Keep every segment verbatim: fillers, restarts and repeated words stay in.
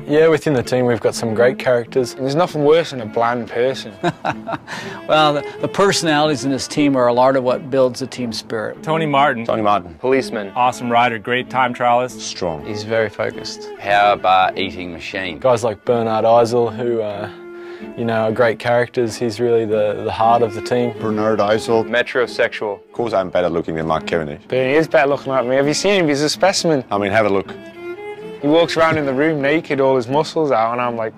Yeah, within the team we've got some great characters. There's nothing worse than a bland person. Well, the, the personalities in this team are a lot of what builds the team spirit. Tony Martin. Tony Martin. Policeman. Awesome rider, great time trialist. Strong. He's very focused. Power bar eating machine. Guys like Bernard Eisel, who uh, you know, are great characters. He's really the, the heart of the team. Bernard Eisel. Metrosexual. Of course I'm better looking than Mark Cavendish. But he is better looking at me. Have you seen him? He's a specimen. I mean, have a look. He walks around in the room naked, all his muscles out, and I'm like,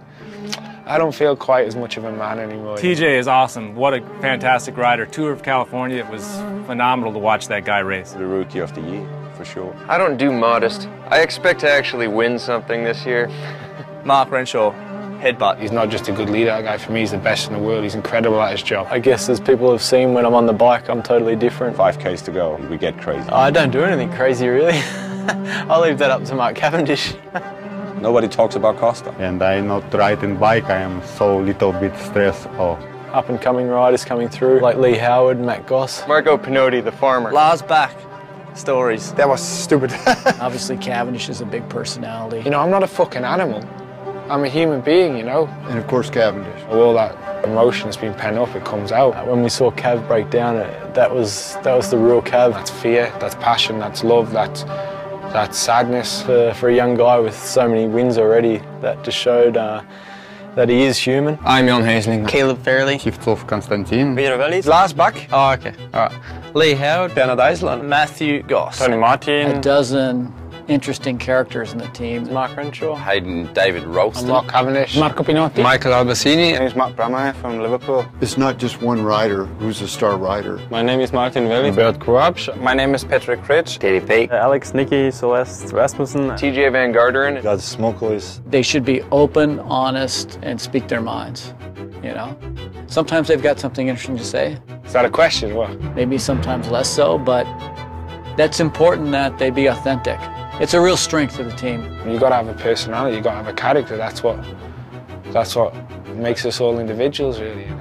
I don't feel quite as much of a man anymore. T J is awesome. What a fantastic rider. Tour of California, it was phenomenal to watch that guy race. The rookie of the year, for sure. I don't do modest. I expect to actually win something this year. Mark Renshaw, headbutt. He's not just a good leader, that guy. For me, he's the best in the world. He's incredible at his job. I guess as people have seen, when I'm on the bike, I'm totally different. Five Ks to go, we get crazy. I don't do anything crazy, really. I'll leave that up to Mark Cavendish. Nobody talks about Costa. And I'm not riding bike, I am so little bit stressed. Oh. Up and coming riders coming through, like Lee Howard, Matt Goss. Marco Pinotti, the farmer. Lars back. Stories. That was stupid. Obviously, Cavendish is a big personality. You know, I'm not a fucking animal. I'm a human being, you know. And of course Cavendish. All that emotion that's been pent up, it comes out. When we saw Cav break down, that was, that was the real Cav. That's fear, that's passion, that's love, that's, that's sadness. For, for a young guy with so many wins already, that just showed uh, that he is human. I'm Jon Heisling. Caleb Fairley. Kivtsov Konstantin. Peter Vellis. Lars back. Oh, okay. All right. Lee Howard. Bernard Eisel. Matthew Goss. Tony Martin. A dozen interesting characters in the team. Mark Renshaw. Hayden David Ralston. Mark Cavendish. Marco Pinotti. Michael Albacini. My name is Matt Bramayer from Liverpool. It's not just one rider who's a star rider. My name is Martin Velli. Bert Krabs. My name is Patrick Rich. Teddy Peak. Alex, Nicky, Celeste, Rasmussen. T J Van Garderen. God, Smokeless. They should be open, honest, and speak their minds, you know? Sometimes they've got something interesting to say. Is that a question? What? Maybe sometimes less so, but that's important that they be authentic. It's a real strength of the team. You got to have a personality. You got to have a character. That's what. That's what makes us all individuals, really.